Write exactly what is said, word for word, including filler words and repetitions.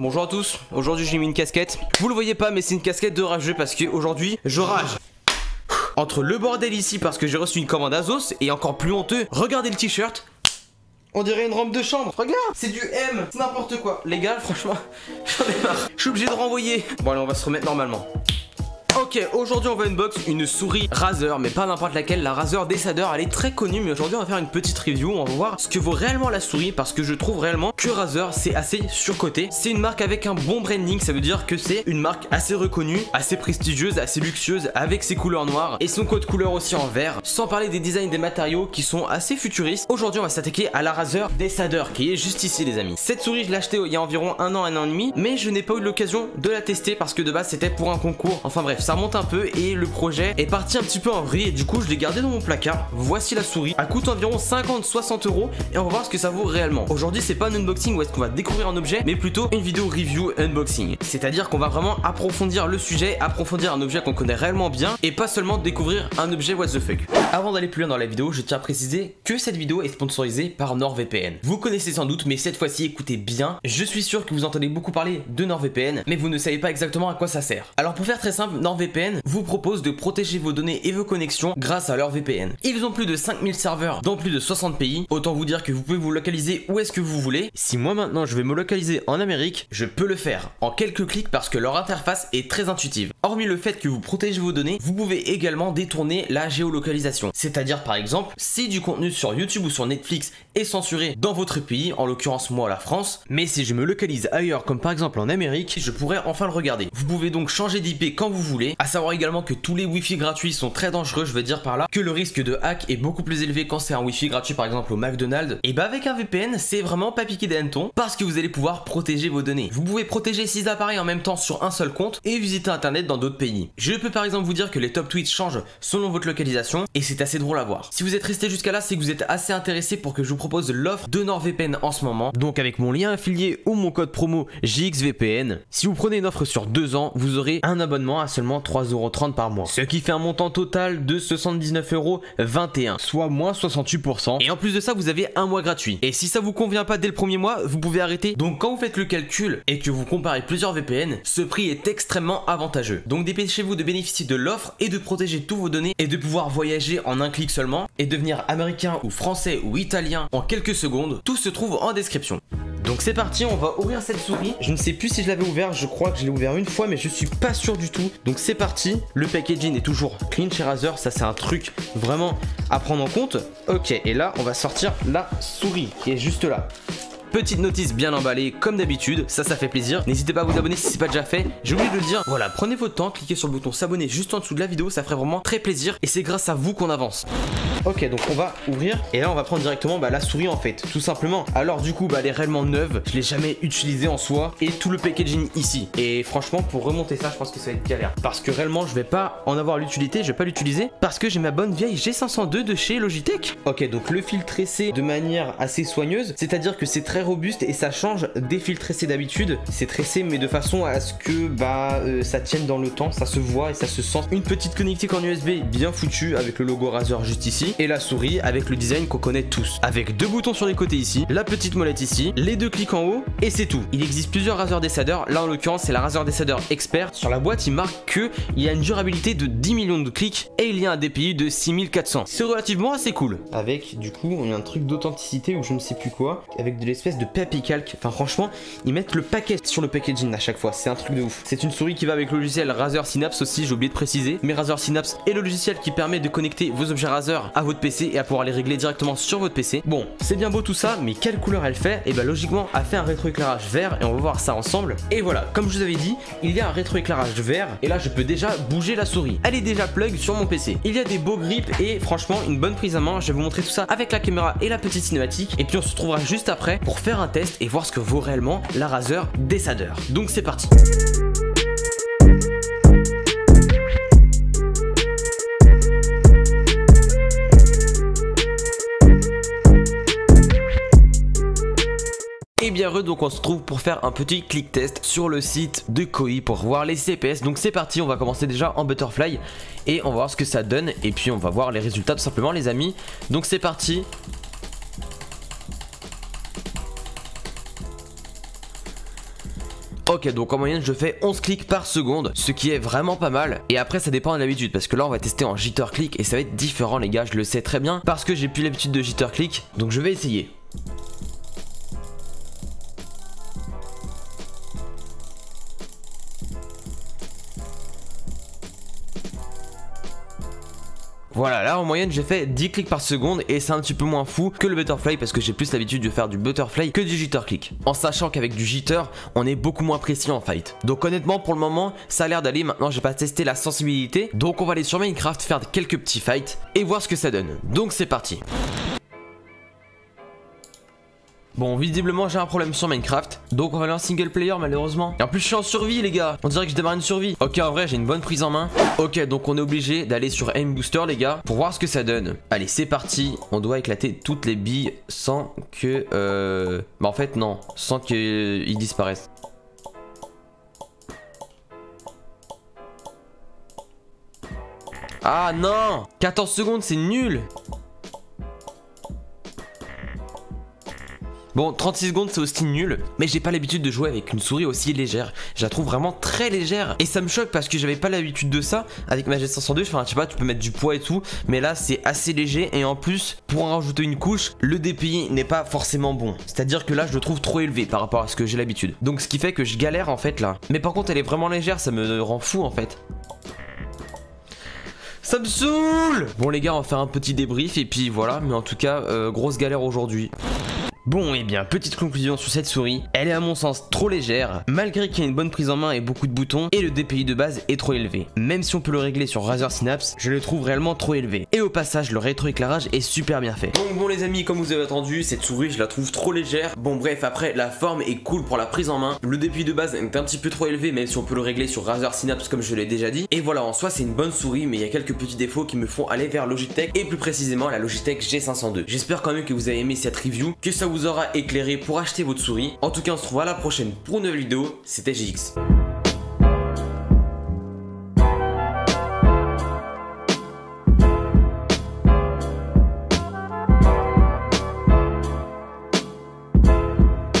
Bonjour à tous, aujourd'hui j'ai mis une casquette. Vous le voyez pas mais c'est une casquette de rageux parce que aujourd'hui je rage. Entre le bordel ici parce que j'ai reçu une commande Azos et encore plus honteux, regardez le t-shirt. On dirait une robe de chambre, regarde, c'est du M, c'est n'importe quoi. Les gars, franchement, j'en ai marre. Je suis obligé de renvoyer. Bon allez, on va se remettre normalement. Ok, aujourd'hui on va unbox une souris Razer, mais pas n'importe laquelle, la Razer Decider. Elle est très connue, mais aujourd'hui on va faire une petite review. On va voir ce que vaut réellement la souris, parce que je trouve réellement que Razer c'est assez surcoté. C'est une marque avec un bon branding, ça veut dire que c'est une marque assez reconnue, assez prestigieuse, assez luxueuse, avec ses couleurs noires et son code couleur aussi en vert. Sans parler des designs des matériaux qui sont assez futuristes. Aujourd'hui on va s'attaquer à la Razer Decider qui est juste ici les amis. Cette souris je l'ai achetée il y a environ un an, un an et demi, mais je n'ai pas eu l'occasion de la tester parce que de base c'était pour un concours. Enfin bref, ça remonte un peu et le projet est parti un petit peu en vrille et du coup je l'ai gardé dans mon placard. Voici la souris, elle coûte environ cinquante à soixante euros et on va voir ce que ça vaut réellement. Aujourd'hui c'est pas un unboxing où est-ce qu'on va découvrir un objet, mais plutôt une vidéo review unboxing. C'est à dire qu'on va vraiment approfondir le sujet, approfondir un objet qu'on connaît réellement bien et pas seulement découvrir un objet what the fuck. Avant d'aller plus loin dans la vidéo, je tiens à préciser que cette vidéo est sponsorisée par NordVPN. Vous connaissez sans doute, mais cette fois-ci écoutez bien. Je suis sûr que vous entendez beaucoup parler de NordVPN, mais vous ne savez pas exactement à quoi ça sert. Alors pour faire très simple, NordVPN vous propose de protéger vos données et vos connexions grâce à leur V P N. Ils ont plus de cinq mille serveurs dans plus de soixante pays. Autant vous dire que vous pouvez vous localiser où est-ce que vous voulez. Si moi maintenant je vais me localiser en Amérique, je peux le faire en quelques clics parce que leur interface est très intuitive. Hormis le fait que vous protégez vos données, vous pouvez également détourner la géolocalisation. C'est-à-dire par exemple, si du contenu sur YouTube ou sur Netflix est censuré dans votre pays, en l'occurrence moi la France, mais si je me localise ailleurs comme par exemple en Amérique, je pourrais enfin le regarder. Vous pouvez donc changer d'I P quand vous voulez, à savoir également que tous les Wi-Fi gratuits sont très dangereux, je veux dire par là que le risque de hack est beaucoup plus élevé quand c'est un Wi-Fi gratuit par exemple au McDonald's. Et bah avec un V P N c'est vraiment pas piqué des hannetons parce que vous allez pouvoir protéger vos données. Vous pouvez protéger six appareils en même temps sur un seul compte et visiter internet dans d'autres pays. Je peux par exemple vous dire que les top tweets changent selon votre localisation et c'est assez drôle à voir. Si vous êtes resté jusqu'à là, c'est que vous êtes assez intéressé pour que je vous propose l'offre de NordVPN en ce moment. Donc avec mon lien affilié ou mon code promo J X V P N, si vous prenez une offre sur deux ans, vous aurez un abonnement à seulement trois euros trente par mois. Ce qui fait un montant total de soixante-dix-neuf euros vingt et un, soit moins soixante-huit pour cent. Et en plus de ça, vous avez un mois gratuit. Et si ça vous convient pas dès le premier mois, vous pouvez arrêter. Donc quand vous faites le calcul et que vous comparez plusieurs V P N, ce prix est extrêmement avantageux. Donc dépêchez-vous de bénéficier de l'offre et de protéger tous vos données et de pouvoir voyager en un clic seulement et devenir américain ou français ou italien en quelques secondes. Tout se trouve en description. Donc c'est parti, on va ouvrir cette souris. Je ne sais plus si je l'avais ouvert, je crois que je l'ai ouvert une fois mais je suis pas sûr du tout. Donc c'est parti, le packaging est toujours clean chez Razer, ça c'est un truc vraiment à prendre en compte. Ok, et là on va sortir la souris qui est juste là. Petite notice bien emballée comme d'habitude, ça ça fait plaisir. N'hésitez pas à vous abonner si c'est pas déjà fait. J'ai oublié de le dire, voilà, prenez votre temps, cliquez sur le bouton s'abonner juste en dessous de la vidéo, ça ferait vraiment très plaisir et c'est grâce à vous qu'on avance. Ok, donc on va ouvrir et là on va prendre directement bah, la souris en fait, tout simplement. Alors du coup bah, elle est réellement neuve, je l'ai jamais utilisée en soi et tout le packaging ici. Et franchement pour remonter ça je pense que ça va être galère parce que réellement je vais pas en avoir l'utilité, je vais pas l'utiliser parce que j'ai ma bonne vieille G cinq cent deux de chez Logitech. Ok, donc le fil tressé de manière assez soigneuse, c'est à dire que c'est très robuste et ça change des fils tressés d'habitude. C'est tressé mais de façon à ce que bah euh, ça tienne dans le temps, ça se voit et ça se sent. Une petite connectique en U S B bien foutue avec le logo Razer juste ici et la souris avec le design qu'on connaît tous, avec deux boutons sur les côtés ici, la petite molette ici, les deux clics en haut et c'est tout. Il existe plusieurs Razer Decider, là en l'occurrence c'est la Razer Decider Expert. Sur la boîte il marque que il y a une durabilité de dix millions de clics et il y a un D P I de six mille quatre cents. C'est relativement assez cool. Avec du coup on a un truc d'authenticité ou je ne sais plus quoi, avec de l'espèce de papier calque. Enfin franchement ils mettent le paquet sur le packaging à chaque fois, c'est un truc de ouf. C'est une souris qui va avec le logiciel Razer Synapse aussi, j'ai oublié de préciser, mais Razer Synapse est le logiciel qui permet de connecter vos objets Razer à votre P C et à pouvoir les régler directement sur votre P C. Bon, c'est bien beau tout ça, mais quelle couleur elle fait? Et bah logiquement elle fait un rétroéclairage vert et on va voir ça ensemble. Et voilà, comme je vous avais dit, il y a un rétroéclairage vert et là je peux déjà bouger la souris. Elle est déjà plug sur mon P C. Il y a des beaux grips et franchement une bonne prise en main. Je vais vous montrer tout ça avec la caméra et la petite cinématique et puis on se retrouvera juste après pour faire un test et voir ce que vaut réellement la Razer Decider. Donc c'est parti. Et bien heureux, donc on se retrouve pour faire un petit click test sur le site de Koi pour voir les C P S. Donc c'est parti, on va commencer déjà en Butterfly et on va voir ce que ça donne et puis on va voir les résultats tout simplement les amis. Donc c'est parti. Ok, donc en moyenne je fais onze clics par seconde, ce qui est vraiment pas mal. Et après ça dépend de l'habitude, parce que là on va tester en jitter click et ça va être différent les gars, je le sais très bien, parce que j'ai plus l'habitude de jitter click, donc je vais essayer. Voilà, là en moyenne j'ai fait dix clics par seconde et c'est un petit peu moins fou que le butterfly parce que j'ai plus l'habitude de faire du butterfly que du jitter click. En sachant qu'avec du jitter, on est beaucoup moins précis en fight. Donc honnêtement pour le moment, ça a l'air d'aller. Maintenant j'ai pas testé la sensibilité. Donc on va aller sur Minecraft faire quelques petits fights et voir ce que ça donne. Donc c'est parti. Bon, visiblement j'ai un problème sur Minecraft, donc on va aller en single player malheureusement. Et en plus je suis en survie les gars, on dirait que je démarre une survie. Ok, en vrai j'ai une bonne prise en main. Ok, donc on est obligé d'aller sur aim booster les gars, pour voir ce que ça donne. Allez c'est parti, on doit éclater toutes les billes sans que... Euh... Bah en fait non, sans qu'ils disparaissent. Ah non, quatorze secondes c'est nul. Bon, trente-six secondes c'est aussi nul, mais j'ai pas l'habitude de jouer avec une souris aussi légère. Je la trouve vraiment très légère et ça me choque parce que j'avais pas l'habitude de ça avec ma G cinq cent deux. Enfin, je sais pas, tu peux mettre du poids et tout, mais là c'est assez léger et en plus, pour en rajouter une couche, le D P I n'est pas forcément bon. C'est-à-dire que là, je le trouve trop élevé par rapport à ce que j'ai l'habitude. Donc, ce qui fait que je galère en fait là. Mais par contre, elle est vraiment légère, ça me rend fou en fait. Ça me saoule! Bon les gars, on va faire un petit débrief et puis voilà, mais en tout cas, euh, grosse galère aujourd'hui. Bon et bien, petite conclusion sur cette souris, elle est à mon sens trop légère, malgré qu'il y a une bonne prise en main et beaucoup de boutons, et le D P I de base est trop élevé. Même si on peut le régler sur Razer Synapse, je le trouve réellement trop élevé. Et au passage, le rétroéclairage est super bien fait. Donc bon les amis, comme vous avez entendu, cette souris je la trouve trop légère. Bon bref, après la forme est cool pour la prise en main, le D P I de base est un petit peu trop élevé, même si on peut le régler sur Razer Synapse comme je l'ai déjà dit. Et voilà, en soi c'est une bonne souris, mais il y a quelques petits défauts qui me font aller vers Logitech, et plus précisément la Logitech G cinq cent deux. J'espère quand même que vous avez aimé cette review, que ça vous aura éclairé pour acheter votre souris. En tout cas on se retrouve à la prochaine pour une nouvelle vidéo, c'était G X.